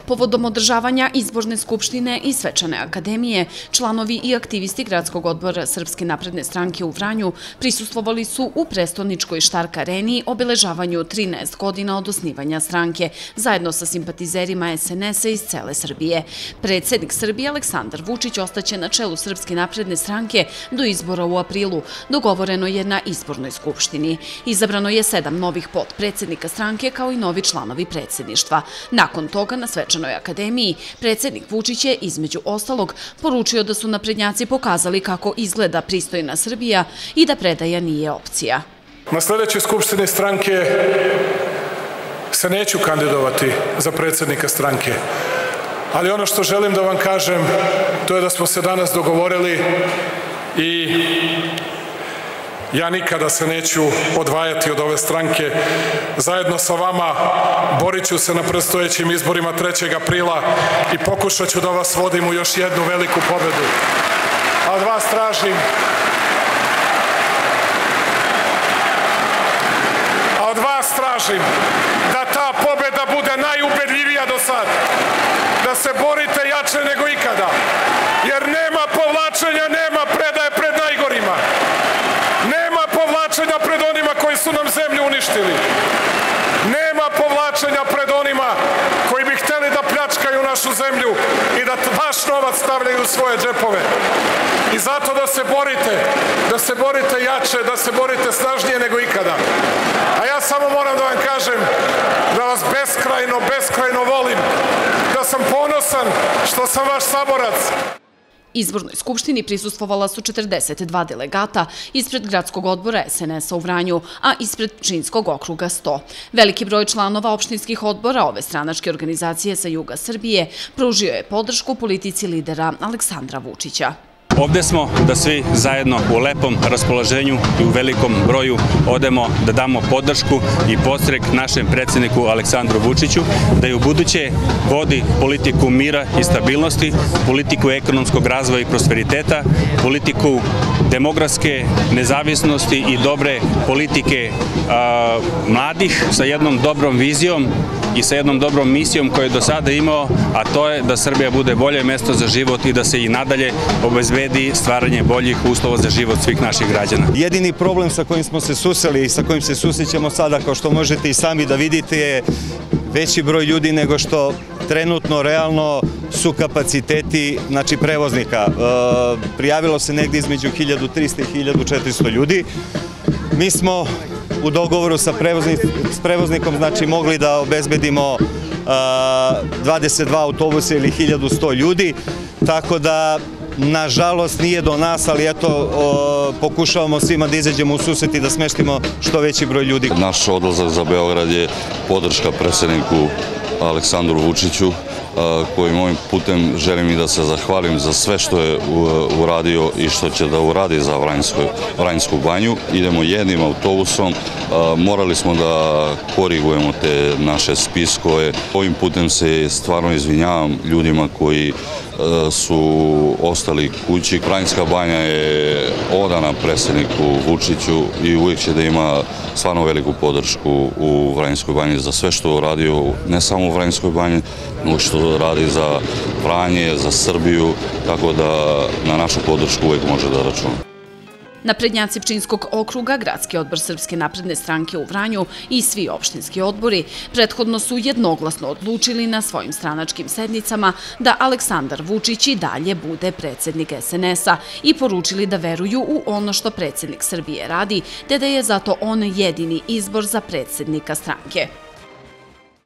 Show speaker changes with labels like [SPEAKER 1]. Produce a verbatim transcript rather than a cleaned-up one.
[SPEAKER 1] Povodom održavanja izborne skupštine i svečane akademije, članovi i aktivisti Gradskog odbora Srpske napredne stranke u Vranju prisustvovali su u prestoničkoj Štark areni obeležavanju trinaest godina od osnivanja stranke, zajedno sa simpatizerima es en es a iz cele Srbije. Predsednik Srbije Aleksandar Vučić ostaće na čelu Srpske napredne stranke do izbora u aprilu, dogovoreno je na izbornoj skupštini. Izabrano je sedam novih potpredsednika stranke kao i novi članovi predsedništva. Nakon toga na svečanoj akademiji predsednik Vučić je između ostalog poručio da su naprednjaci pokazali kako izgleda pristojna Srbija i da predaja nije opcija.
[SPEAKER 2] Na sledećoj skupštini stranke se neću kandidovati za predsednika stranke, ali ono što želim da vam kažem to je da smo se danas dogovorili i ja nikada se neću odvajati od ove stranke. Zajedno sa vama borit ću se na predstojećim izborima trećeg aprila i pokušat ću da vas vodim u još jednu veliku pobedu. A od vas tražim a od vas tražim da ta pobeda bude najubedljivija do sad, da se borite jače nego ikada, jer nema povlačenja, nema predaje pred najgorima. Nema povlačenja pred onima koji su nam zemlju uništili. Nema povlačenja pred onima koji bi hteli da pljačkaju našu zemlju i da vaš novac stavljaju u svoje džepove. I zato da se borite, da se borite jače, da se borite snažnije nego ikada. A ja samo moram da vam kažem da vas beskrajno, beskrajno volim, da sam ponosan što sam vaš saborac.
[SPEAKER 1] Izbornoj skupštini prisustvovala su četrdeset dva delegata ispred Gradskog odbora es en es a u Vranju, a ispred Pčinjskog okruga sto. Veliki broj članova opštinskih odbora ove stranačke organizacije sa juga Srbije pružio je podršku politici lidera Aleksandra Vučića.
[SPEAKER 3] Ovde smo da svi zajedno u lepom raspoloženju i u velikom broju odemo da damo podršku i podstrek našem predsedniku Aleksandru Vučiću, da i u buduće vodi politiku mira i stabilnosti, politiku ekonomskog razvoja i prosperiteta, politiku demografske nezavisnosti i dobre politike a, mladih sa jednom dobrom vizijom i sa jednom dobrom misijom koju je do sada imao, a to je da Srbija bude bolje mesto za život i da se i nadalje obezbedi stvaranje boljih uslova za život svih naših građana.
[SPEAKER 4] Jedini problem sa kojim smo se susreli i sa kojim se susrećemo sada, kao što možete i sami da vidite, je veći broj ljudi nego što trenutno realno su kapaciteti, znači, prevoznika. E, prijavilo se negdje između hiljadu trista i hiljadu četiristo ljudi. Mi smo u dogovoru sa prevoznikom, znači, mogli da obezbedimo dvadeset dva autobusa ili hiljadu sto ljudi, tako da nažalost nije do nas, ali eto, pokušavamo svima da izađemo u susret i da smeštimo što veći broj ljudi.
[SPEAKER 5] Naš odlazak za Beograd je podrška predsedniku Aleksandru Vučiću, kojim ovim putem želim i da se zahvalim za sve što je uradio i što će da uradi za Vranjsku banju. Idemo jednim autobusom, morali smo da korigujemo te naše spiskove. Ovim putem se stvarno izvinjavam ljudima koji su ostali kući. Vranjska banja je odana predsedniku Vučiću i uvijek će da ima stvarno veliku podršku u Vranjskoj banji za sve što je uradio, ne samo u Vranjskoj banji, nego što radi za Vranje, za Srbiju, tako da na našu podršku uvijek može da računa.
[SPEAKER 1] Naprednjaci Pčinjskog okruga, Gradski odbor Srpske napredne stranke u Vranju i svi opštinski odbori prethodno su jednoglasno odlučili na svojim stranačkim sednicama da Aleksandar Vučić i dalje bude predsednik es en es a i poručili da veruju u ono što predsednik Srbije radi, te da je zato on jedini izbor za predsednika stranke.